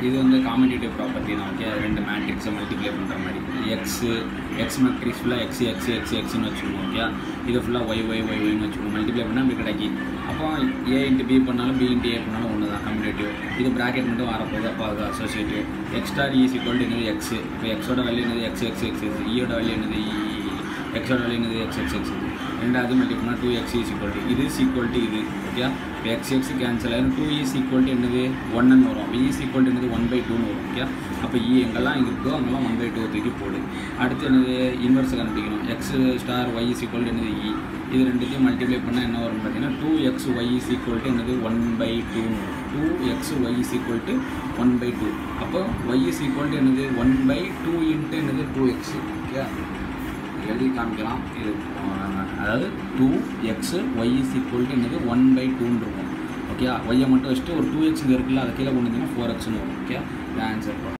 இது வந்து commutative property தான். ஓகே, ரெண்டு மேட்ரிக்ஸை மல்டிப்ளை பண்ணுற மாதிரி எக்ஸ் மேட்ரிக்ஸ் ஃபுல்லாக எக்ஸ்னு வச்சுக்கணும். ஓகே, இது ஃபுல்லாக ஒய்னு வச்சுக்கணும். மல்டிப்ளை பண்ணால் அப்படி கிடைக்கி. அப்போ ஏ இன்ட்டு பி பண்ணாலும் பி இன்ட்டு ஏ பண்ணாலும் ஒன்று தான் கம்யூட்டேட்டிவ். இது ப்ராக்கெட் மட்டும் வரப்போகுது. அப்போ அது associative. X star is equal to என்னது எக்ஸ். இப்போ எக்ஸோட வேல்யூ என்னது எக்ஸ். ஈயோட வேல்யூ என்னது எக்ஸோட வேல்யூ என்னது எக்ஸ். ரெண்டாவது மல்டிப்ளை பண்ணால் 2x இஸ் ஈக்குவல் டு இது ஈக்குவல் டு இது. ஓகே, இப்போ எக்ஸ் கேன்சல் ஆகிடும். 2 இஸ் ஈக்குவல் டு என்னது 1ன்னு வரும். அப்போ இஸ் ஈக்குவல் டு என்னது 1/2ன்னு வரும். ஓகே, அப்போ எங்கெல்லாம் இருக்கோ அங்கெல்லாம் 1/2 தூக்கி போடு. அடுத்து என்னது இன்வெர்ஸை கண்டுபிடிக்கணும். X star Y is equal to என்னது இது ரெண்டுத்தையும் மல்டிப்ளை பண்ணால் என்ன வரும்னு பார்த்தீங்கன்னா 2xy இஸ் ஈக்குவல் டு என்னது 1/2. 2xy is equal to 1/2. அப்போ y இஸ் ஈக்குவல் டு என்னது 1/2 இன்ட்டு என்னது 2x. ஓகே, எழுதி காமிக்கலாம். இது அதாவது 2xy இஸ் ஈக்குவல் டு என்னது 1/2ன்னு இருக்கும். ஓகே, ஒய்யை மட்டும் வச்சுட்டு ஒரு 2x இங்கே இருக்குல்ல, அதை கீழே கொண்டு வந்தீங்கன்னா 4xன்னு வரும். Okay, answer.